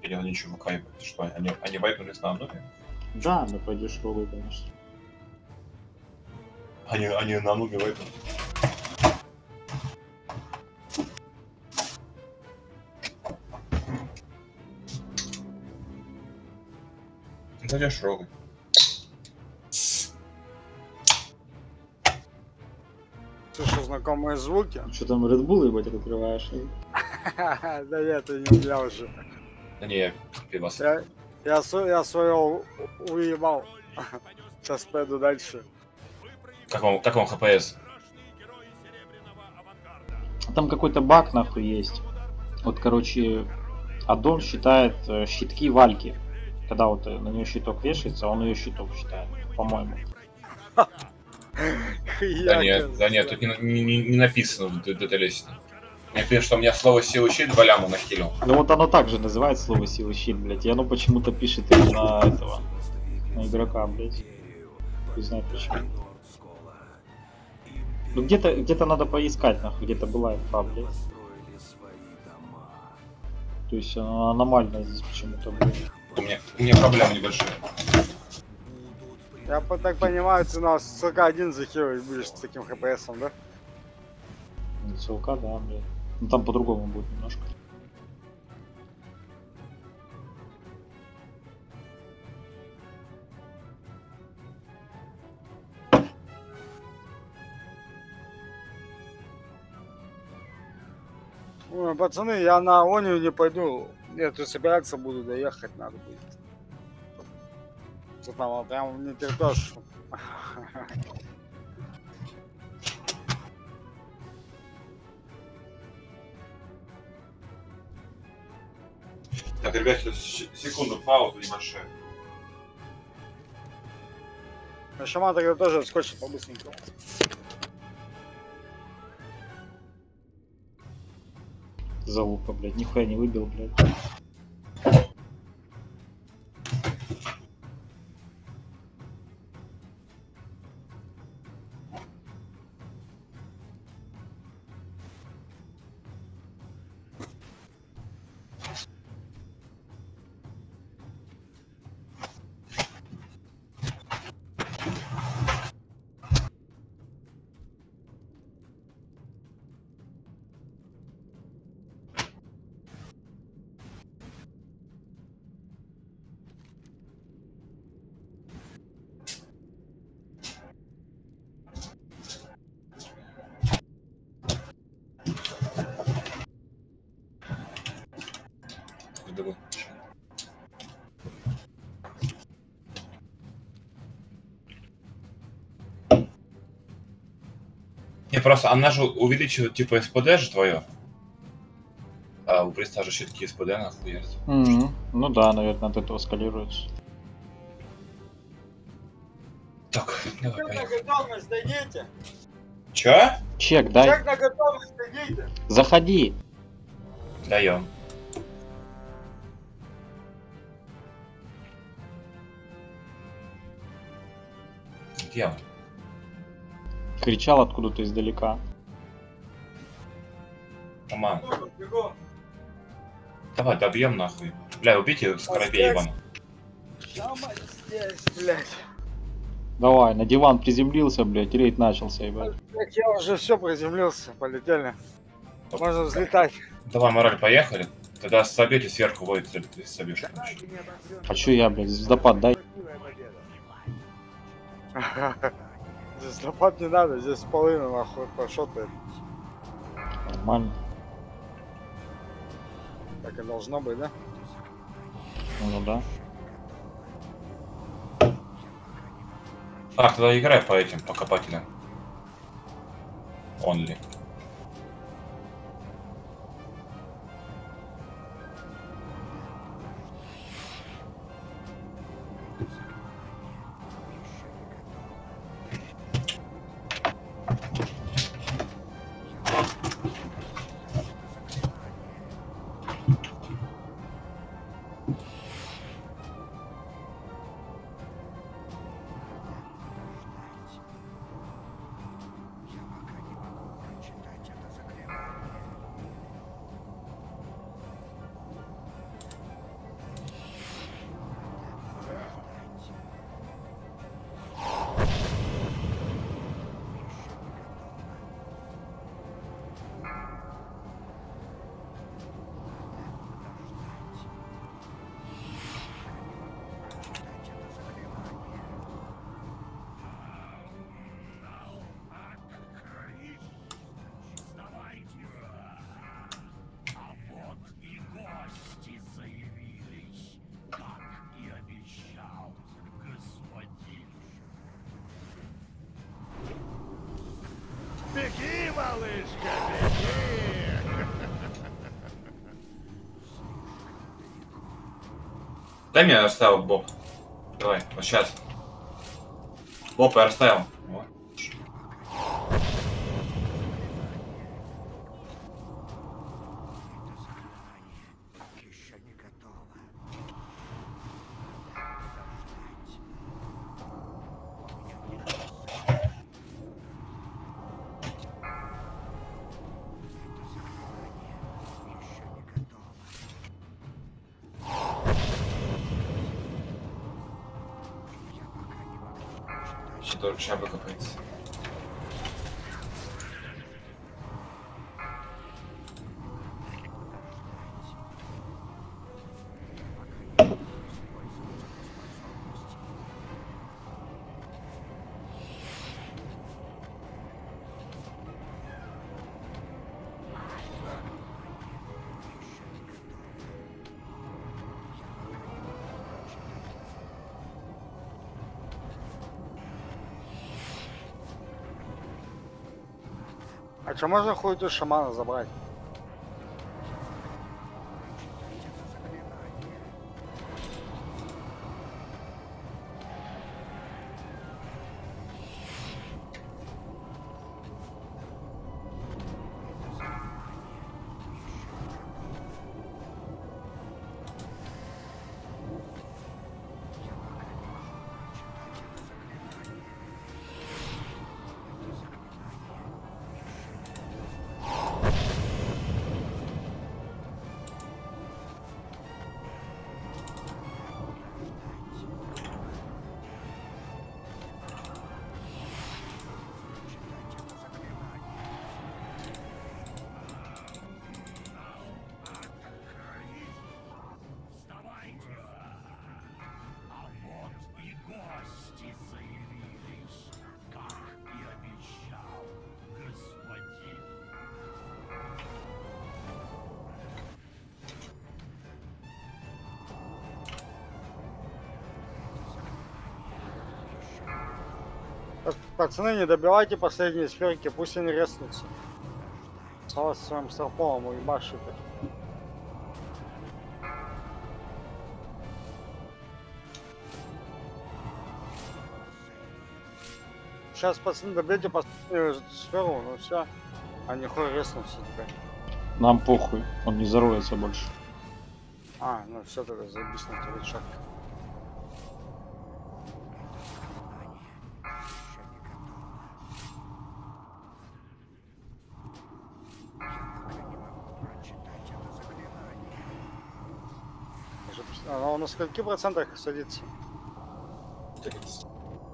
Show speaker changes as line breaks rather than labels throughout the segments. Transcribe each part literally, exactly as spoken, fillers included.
Или они ничего выкаивают? Что, они, они вайпнулись на Анубе?
Да, да пойдешь роллы, конечно.
Они, они на Анубе вайпнули. Зайдешь роллы.
Слышу знакомые звуки.
Что там, Red Bull, ебать, открываешь?
Да нет, ты не для уже.
Да не, я пивас.
Я, я, я своего уебал. Сейчас пойду дальше.
Как вам, как вам ХПС?
Там какой-то баг нахуй есть. Вот, короче, аддон считает э, щитки Вальки. Когда вот э, на нее щиток вешается, он ее щиток считает, по-моему.
Да нет, да нет, тут не, не, не написано в деталесте. Мне пишет, что у меня слово силы щит два ляма нахилил.
Ну вот оно также называет слово силы щит, блядь. И оно почему-то пишет именно этого. На игрока, блядь. Не знаю почему. Ну где-то где-то надо поискать, нахуй, где-то была инфа, блядь. То есть она аномальная здесь почему-то, блядь.
У меня, у меня проблемы небольшие.
Я так понимаю, ты нас сорок один захилить будешь с таким хпсом, да?
ЦЛК, да, блядь. Ну там по-другому будет немножко.
Ой, пацаны, я на Онию не пойду. Нет, собираться буду, доехать надо будет. Что там, прям не терпешь.
Так, ребят, секунду, паузу небольшая.
На шаман тогда тоже скотчит по-быстренькому.
Залупа, блядь, нихуя не выбил, блядь.
Не, просто она же увеличивает типа СПД же твое. А у Приста же щитки СПД нахуй.
Mm-hmm. Ну да, наверное, от этого скалируется.
Так, давай,
Чек на
поехали.
готовность дадите?
Чё?
Чек, дай.
Чек на готовность дадите?
Заходи.
Даем. Где он?
Кричал откуда-то издалека.
Шаман. Давай, добьем нахуй. Бля, убейте скоробей Ивана.
Здесь, блядь.
Давай, на диван приземлился, блядь, рейд начался, ебать.
Так я уже все приземлился, полетели. Можно взлетать.
Давай, мораль, поехали. Тогда собьете сверху, водит собьешь. А чё я, блядь, звездопад дай.
Здесь лопат не надо, здесь половина нахуй пошотает.
Нормально.
Так и должно быть, да?
Ну да.
Так, тогда играй по этим, по копателям. Only. Дай мне расставил Боб. Давай, вот сейчас. Боб, я расставил. Вот. Еще только шаба копается.
А что можно хуету шамана забрать? Пацаны, не добивайте последние сферки, пусть они резнутся. Осталось своим старпомом уебашит. Сейчас, пацаны, добейте последнюю сферу, ну все. Они хуй резнутся теперь.
Нам похуй, он не зароется больше.
А, ну все, тогда заебись на тебе шаг. Оно на скольки процентах садится?
тридцать.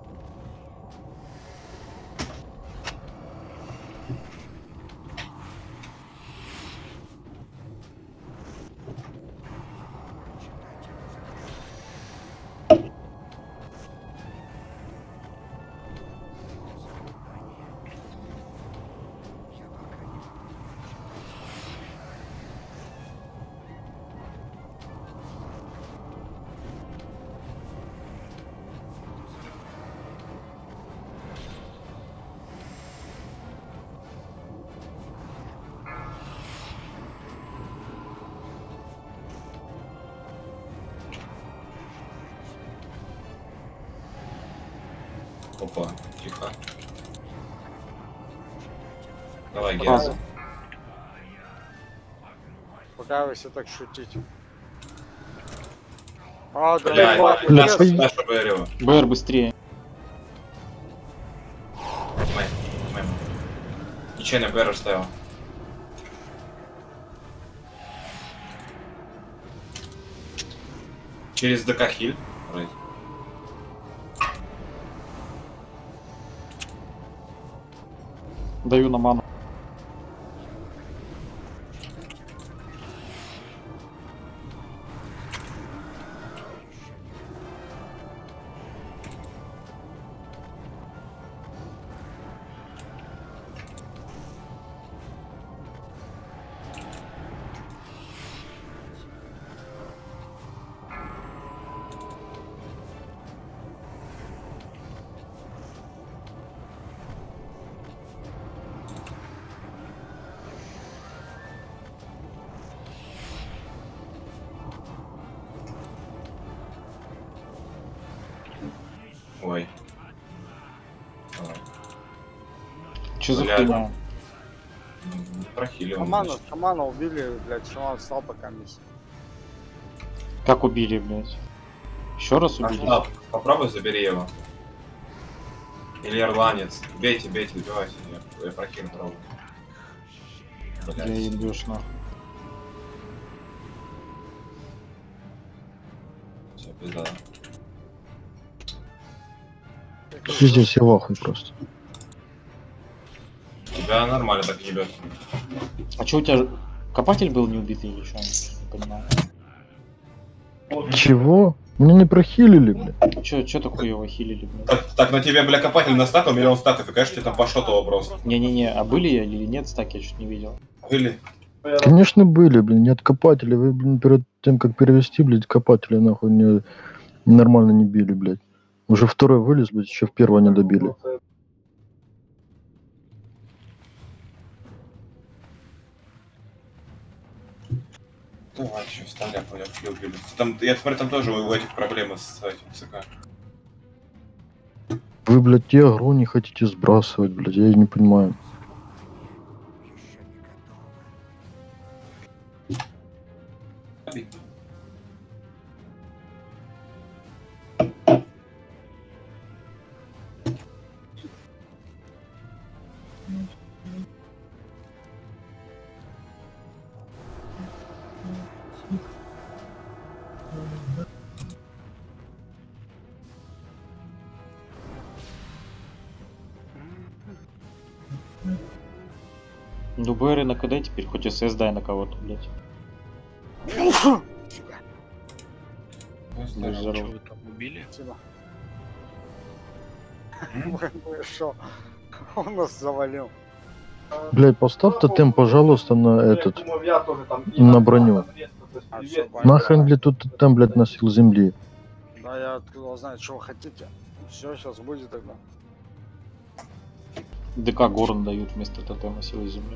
Опа, тихо. Давай, Гера.
Фраза.
Пока вы все так шутите. А, да,
Блядь,
ебать,
наша,
пиздец.
наша БР.
БР быстрее.
Снимай, снимай. Нечаянно БР ставил. Через ДК хиль. Right.
Даю на ману.
Давай. Давай.
Че за
Бля.
хуйня?
Не прохилил.
Шамана, шамана убили, блядь, шаман встал пока миссия.
Как убили, блядь? Еще раз убили?
А, попробуй забери его. Или ирландец. Бейте, бейте, убивайте. Я, я прохилил пробую.
Я ебешь нахуй.
Все, пизда.
Пиздец, я в ахуе просто.
Тебя нормально так ебет.
А че у тебя копатель был не убитый или что? Не понимаю.
Чего? Меня не прохилили, бля.
Че, че такое его хилили, блядь?
Так, так на тебе, бля, копатель настакал, миллион стаков, и, конечно, тебе там пошло того просто.
Не-не-не, а были я или нет стаки, я чуть не видел.
Были?
Конечно были, блин, нет копателей. Вы, блин, перед тем, как перевести, блядь, копателя нахуй не, нормально не били, блядь. Уже второй вылез, блядь, еще в первого не добили.
Давай, еще вставляй, я убили. Там, я смотрю, там тоже у этих проблемы с этим ЦК.
Вы, блядь, те агро не хотите сбрасывать, блядь, я не понимаю.
Ну БР на КД теперь, хоть СС дай на кого-то, блядь. Будь здоров.
Что вы там убили?
Спасибо. Шо? Он нас завалил.
Блядь, поставь тотем, пожалуйста, на этот, на броню.
А, всё, понятно.
Нахрен, блядь, тут тотем, блядь, носил земли.
Да я откуда знаю, что вы хотите. Все, сейчас будет тогда.
ДК Горн дают вместо тотема силы земли.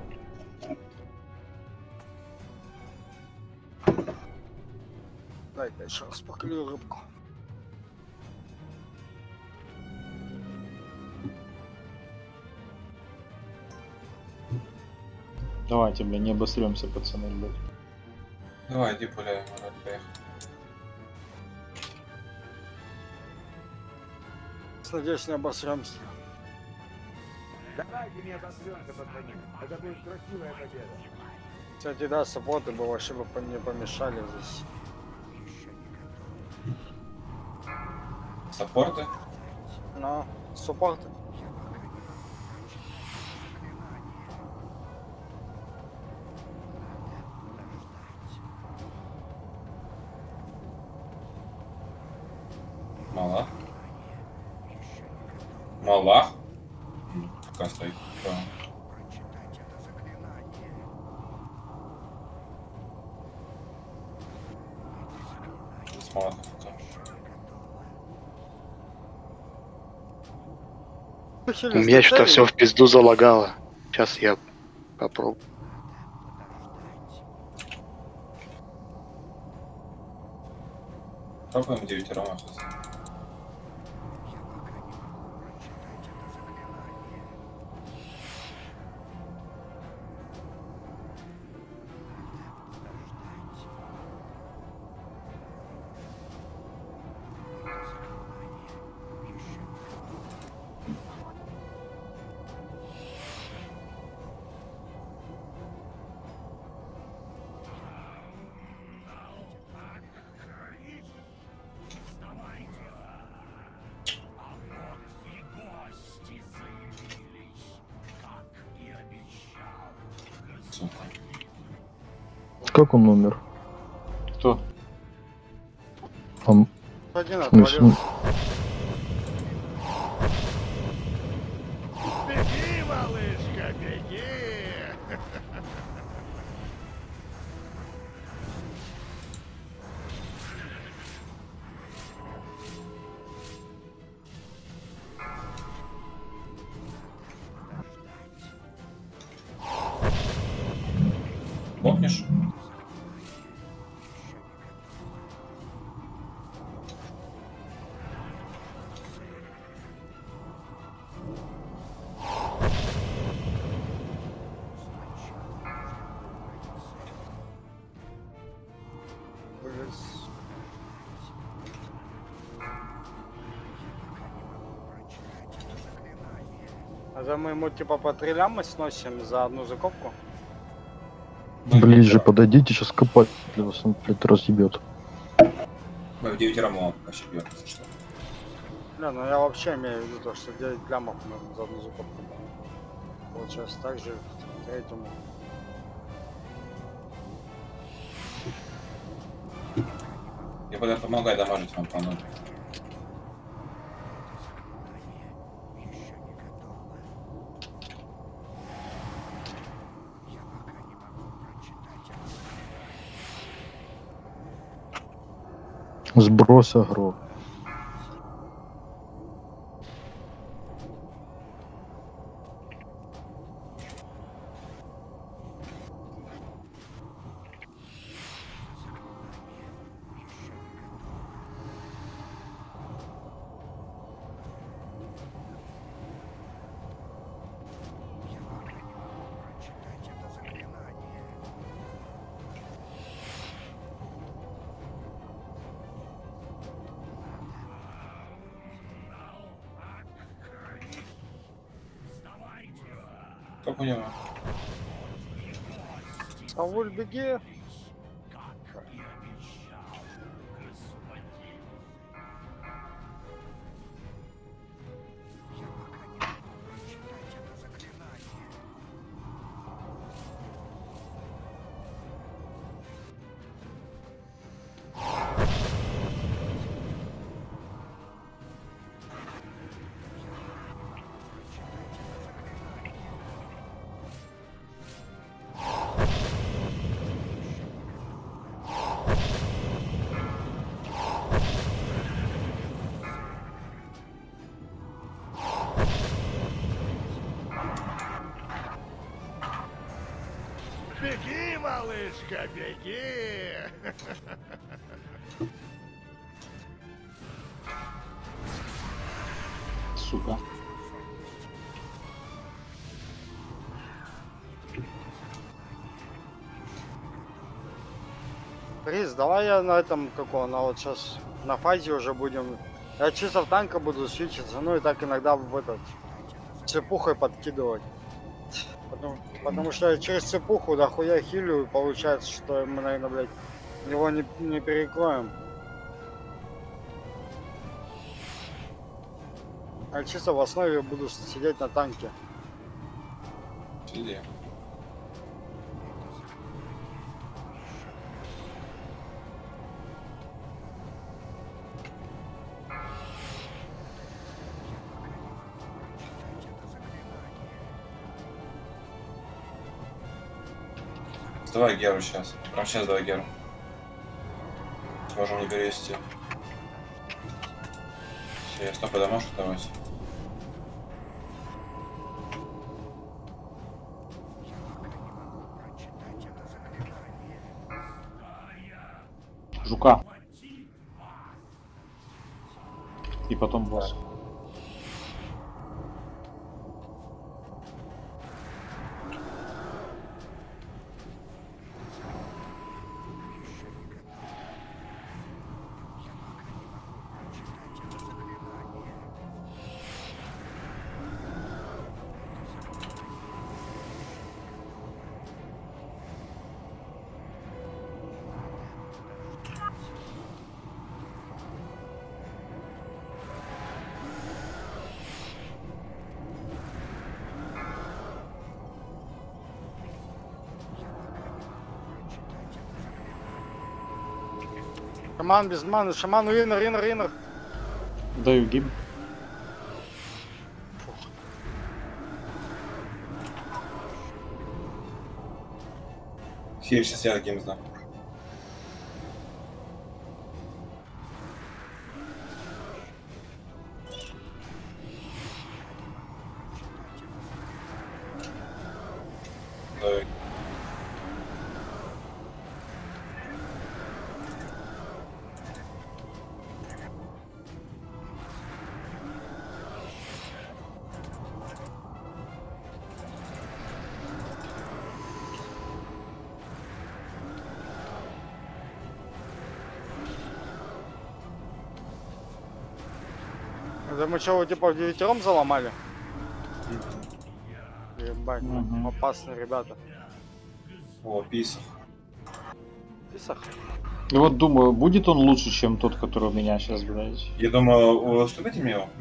Дай-ка еще раз поклюю рыбку.
Давайте, бля, не обосремся, пацаны, блядь.
Давай, иди пуляй, надо поехать.
Надеюсь, не обосремся.
Давайте не обосремся, пацаны. Это будет красивая победа.
Кстати, да, саппорты бы вообще бы по- не помешали здесь.
Саппорты?
Но саппорты.
Малах? Малах? М, Пока стоит. Да. С Малахом пока.
У меня что-то все в пизду залагало. Сейчас я попробую.
Пробуем девятером охотиться. Сука.
Как он умер?
Кто?
Там,
Один
в смысле,
отвалил.
Беги, малышка, беги!
Бокнешь?
из... Это мы ему типа по три ляма сносим за одну закупку?
Ближе подойдите, сейчас копатель вас он, блядь, разъебет.
Мы в девять рамов вообще бьем, если что.
Бля, ну я вообще имею в виду то, что девять лямов мы за одну закупку. Получается так же к третьему.
Я буду помогать дамажить вам по нулю.
Сброс агро.
Как у него?
Сауль, беги!
Беги, малышка, беги!
Сука.
Рис, давай я на этом какого, на вот сейчас на фазе уже будем. Я чисто в танка буду свечиться, ну и так иногда в этот цепухой подкидывать. Потому, потому что я через цепуху дохуя хилю, и получается, что мы, наверное, блядь, его не, не перекроем. А чисто в основе буду сидеть на танке.
Сиди. Давай Геру сейчас. Прям сейчас давай Геру. Сможем не перевести. Все, я стопы дамажу, давайте.
Жука. И потом босс.
Шаман без маны, шаман, инер, инер, инер.
Даю гиб.
Хиль, сейчас я гейм знаю. Давай.
Это мы что, типа в девятером заломали? Ебать,
Мгм.
опасные ребята.
О, писах.
Писах.
И вот думаю, будет он лучше, чем тот, который у меня сейчас, блядь.
Я думаю, уступите мне его?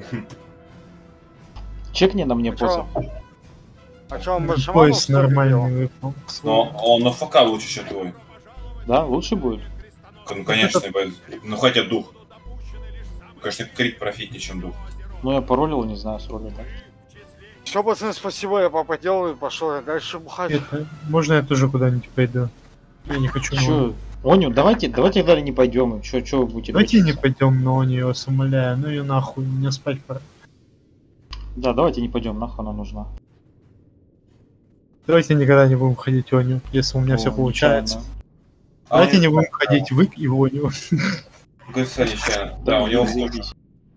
Чекни на мне
А чё?
посох.
А что, он больше
Пояс нормальный выпал.
Но он на ФК лучше, чем твой.
Да, лучше будет.
Ну, конечно, ебать. Ну, хотя дух. Конечно, крик профитнее, чем дух.
Ну я паролил, не знаю, с роли, да.
Все, пацаны, спасибо, я папа делал и пошел я дальше бухать.
Это, можно я тоже куда-нибудь пойду? Я не хочу. на
Чё?
Оню.
Оню, давайте, давайте далее не пойдем. Чё, чё вы будете?
Давайте не
дрочиться?
пойдем на Оню, я вас умоляю. Ну и нахуй, мне спать пора.
Да, давайте не пойдем, нахуй она нужна.
Давайте никогда не будем ходить в Оню, если у меня
О,
все получается.
нечаянно.
Давайте
А,
не будем ходить в Ик и в Оню.
ГС нечаянно. Да, у него
заебись.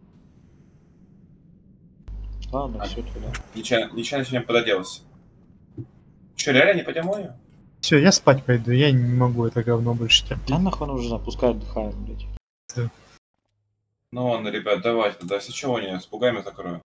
Ладно, все туда.
нечаянно, нечаянно сегодня пододелался. Че, реально не пойдем мою?
Все, я спать пойду, я не могу это говно больше терпеть.
Да нахуй нужна, пускай отдыхает, блядь.
Ну ладно, ребят, давайте тогда. Если чего, не с пугами закрою.